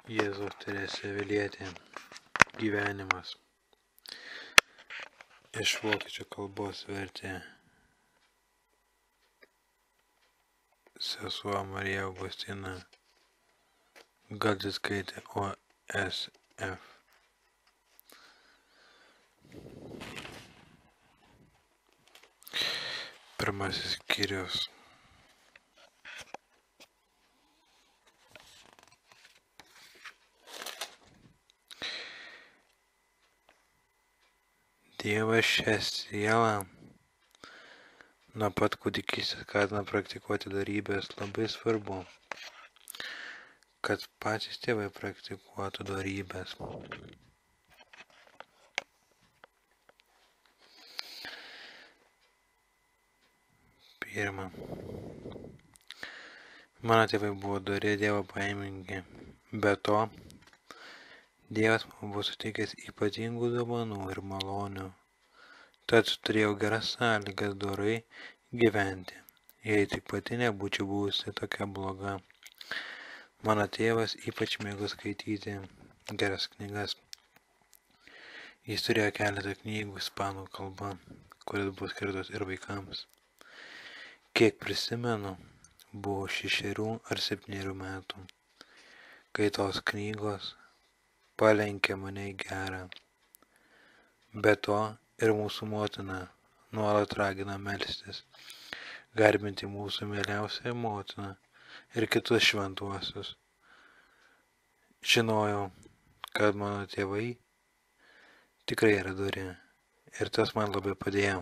Jėzaus Teresė Avilietė gyvenimas. Iš vokiečių kalbos vertė sesuo Marija Augustina Galdzikaitė OSF. Pirmasis skyrius. Dievas šią sielą nuo pat kūdikystės skatina praktikuoti dorybes. Labai svarbu, kad patys tėvai praktikuotų dorybes. Pirma, mano tėvai buvo dori, Dievo baimingi. Be to, Dievas man buvo suteikęs ypatingų dovanų ir malonių, tad turėjau geras sąlygas dorai gyventi, jei tik pati nebūčiau buvusi tokia bloga. Mano tėvas ypač mėgo skaityti geras knygas. Jis turėjo keletą knygų ispanų kalba, kurios buvo skirtos ir vaikams. Kiek prisimenu, buvo 6 ar 7 metų, kai tos knygos palenkė mane į gerą. Be to ir mūsų motina nuolat ragina melstis, garbinti mūsų mieliausią motiną ir kitus šventuosius. Žinojau, kad mano tėvai tikrai yra dori ir tas man labai padėjo.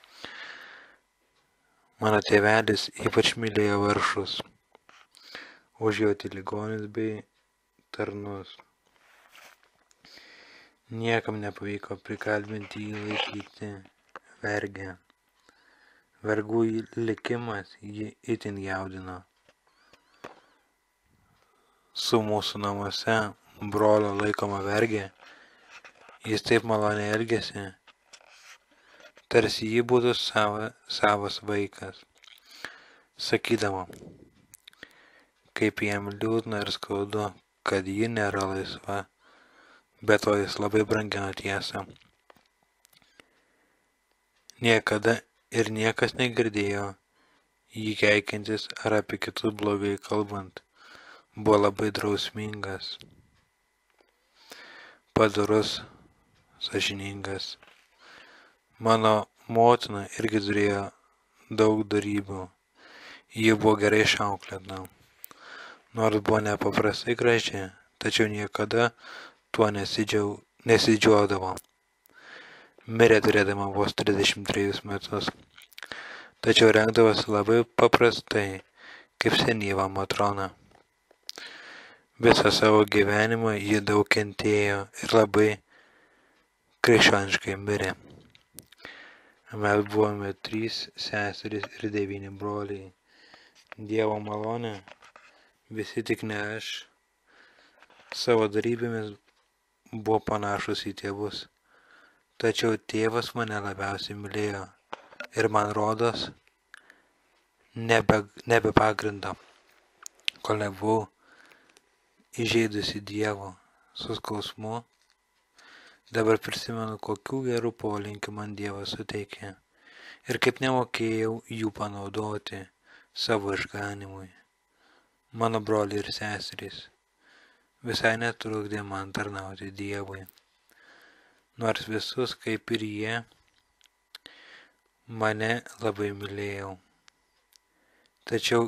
Mano tėvelis ypač mylėjo vargšus, užjauti ligonius bei tarnus. Niekam nepavyko prikalbinti jį laikyti vergę. Vergų likimas jį itin jaudino. Su mūsų namuose brolio laikoma vergė, jis taip maloniai elgėsi, tarsi jį būtų savas vaikas, sakydama, kaip jam liūdna ir skaudu, kad ji nėra laisva. Be to jis labai brangino tiesą. Niekada ir niekas negirdėjo jį keikiantis ar apie kitus blogai kalbant. Buvo labai drausmingas, padorus, sąžiningas. Mano motina irgi turėjo daug dorybių. Ji buvo gerai išauklėta. Nors buvo nepaprastai graži, tačiau niekada tuo nesidžiuodavo. Mirė turėdama vos 33 metus, tačiau rengdavosi labai paprastai, kaip senyva matrona. Visą savo gyvenimą ji daug kentėjo ir labai krikščioniškai mirė. Mes buvome 3 seserys ir 9 broliai. Dievo malonė, visi tik ne aš, savo darybėmis buvo panašus į tėvus, tačiau tėvas mane labiausiai mylėjo ir man rodos nebe pagrindo, kol nebuvau įžeidusi Dievo su skausmu. Dabar prisimenu, kokių gerų polinkių man Dievas suteikė ir kaip nemokėjau jų panaudoti savo išganimui. Mano broliai ir seserys visai netrukdė man tarnauti Dievui, nors visus, kaip ir jie, mane labai mylėjau. Tačiau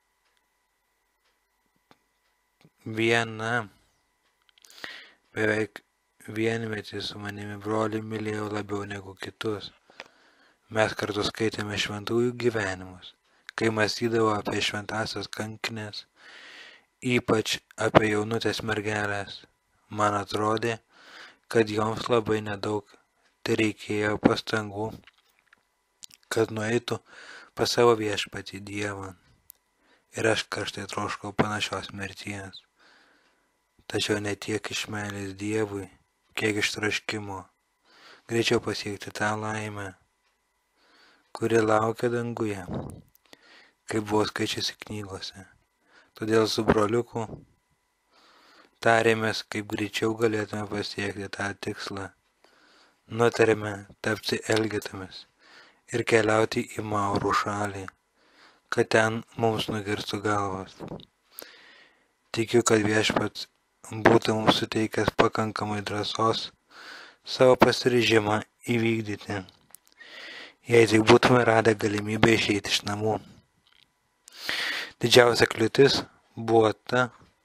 beveik vienmetį su manimi broliai mylėjau labiau negu kitus. Mes kartu skaitėme šventųjų gyvenimus, kai mąstydavau apie šventąsias kankinės, ypač apie jaunutės mergelės. Man atrodė, kad joms labai nedaug tereikėjo pastangų, kad nueitų pas savo viešpatį Dievą. Ir aš karštai troškau panašios mirties. Tačiau ne tiek iš meilės Dievui, kiek iš troškimo greičiau pasiekti tą laimę, kuri laukia danguje, kaip buvo skaičiusi knygose. Todėl su broliuku Tarėmės, kaip greičiau galėtume pasiekti tą tikslą. Nutarėme tapti elgetomis ir keliauti į Maurų šalį, kad ten mums nukirstų galvas. Tikiu, kad Viešpats būtų mums suteikęs pakankamai drąsos savo pasiryžimą įvykdyti, jei tik būtume radę galimybę išeiti iš namų. Didžiausia kliūtis buvo ta,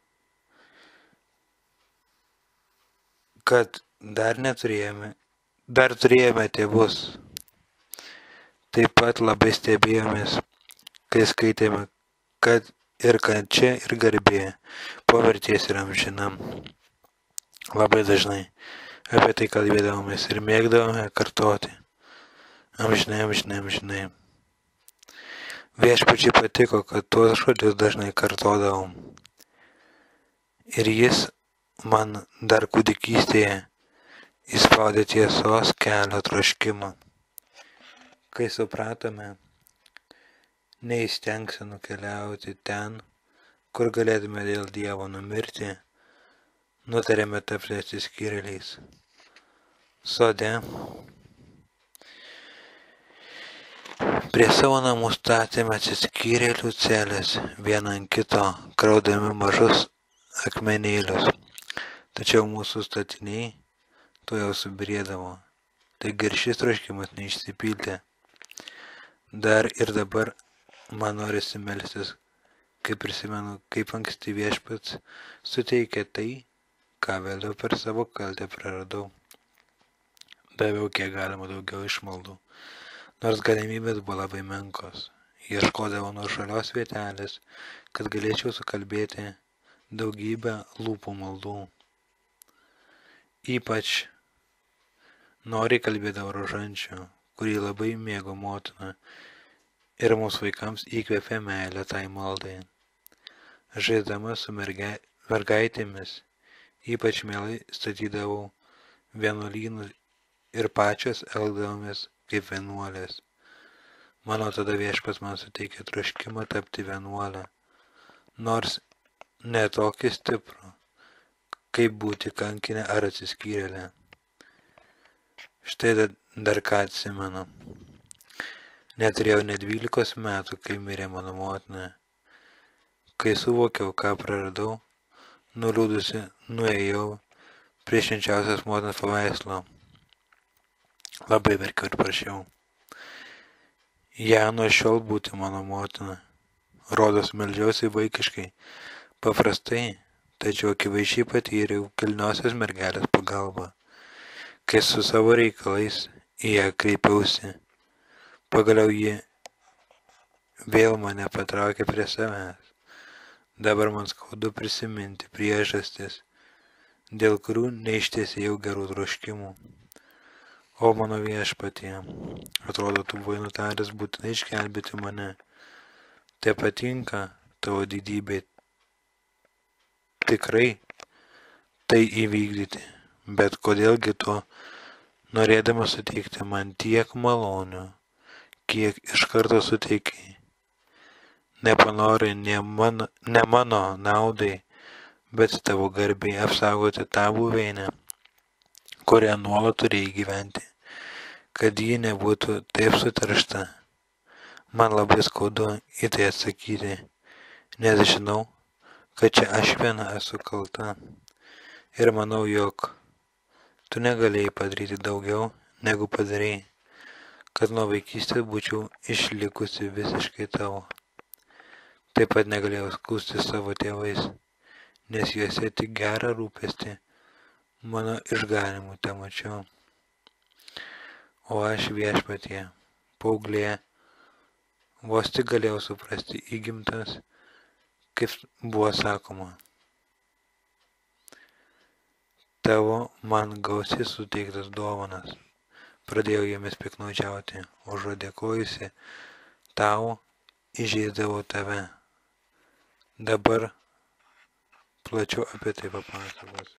kad dar turėjome tėvus. Taip pat labai stebėjomės, kai skaitėme, kad ir kančia ir garbė po mirties yra amžina. Labai dažnai apie tai kalbėdavomės ir mėgdavome kartoti. Amžinai, amžinai, amžinai. Viešpačiai patiko, kad tuos žodžius dažnai kartodavom. Ir jis man dar kūdikystėje įspaudė tiesos kelio troškimą. Kai supratome, neįstengsi nukeliauti ten, kur galėtume dėl Dievo numirti, nutarėme tapti atsiskyrėliais. Sode prie savo namų statėme atsiskyrėlių celes, vieną ant kito, kraudami mažus akmenėlius. Tačiau mūsų statiniai to jau subyrėdavo. Taigi ir šis troškimas neišsipildė. Dar ir dabar man norisi melstis, kai prisimenu, kaip anksti Viešpats suteikė tai, ką vėliau per savo kaltę praradau. Daviau kiek galima daugiau išmaldų, nors galimybės buvo labai menkos. Ieškodavau nuošalios vietelės, kad galėčiau sukalbėti daugybę lūpų maldų. Ypač noriai kalbėdavo rožančių, kurį labai mėgo motina, ir mūsų vaikams įkvėpė meilę tai maldai. Žaisdama su mergaitėmis, ypač mielai statydavau vienuolynus ir pačios elgdavomės kaip vienuolės. Mano tada Viešpats man suteikė troškimą tapti vienuolę, nors ne tokį stiprų, kaip būti kankinė ar atsiskyrėlė. Štai dar ką atsimenu. Neturėjau net 12 metų, kai mirė mano motina. Kai suvokiau, ką praradau, nuliūdusi nuėjau prie švenčiausios motinos paveikslo. Labai verkiau ir prašiau. Ja nuo šiol būti mano motina. Rodos meldžiausi vaikiškai, paprastai, tačiau akivaizdžiai patyriau kilniosios mergelės pagalbą. Kai su savo reikalais į ją kreipiausi, pagaliau ji vėl mane patraukė prie savęs. Dabar man skaudu prisiminti priežastis, dėl kurių neištesėjau gerų troškimų. O mano Viešpatie, atrodo, tu buvai nutaręs būtinai išgelbėti mane. Te patinka tavo didybė tikrai tai įvykdyti, bet kodėlgi tu, norėdamas suteikti man tiek malonių, kiek iš karto suteikai, nepanorai ne mano naudai, bet tavo garbei apsaugoti tą buveinę, kurią nuolat turėjai gyventi, kad ji nebūtų taip suteršta. Man labai skaudu į tai atsakyti, nes žinau, kad čia aš viena esu kalta ir manau, jog tu negalėjai padaryti daugiau, negu padarėjai, kad nuo vaikystės būčiau išlikusi visiškai tavo. Taip pat negalėjau skųstis savo tėvais, nes juose tik gerą rūpestį mano išganimų temačiau. O aš Viešpatie, paauglė, vos tik galėjau suprasti įgimtas, kaip buvo sakoma. Tavo man gausiai suteiktas dovanas. Pradėjau jomis piknaudžiauti, užuot dėkojusi tau, įžeisdavau tave. Dabar plačiau apie tai papasakosiu.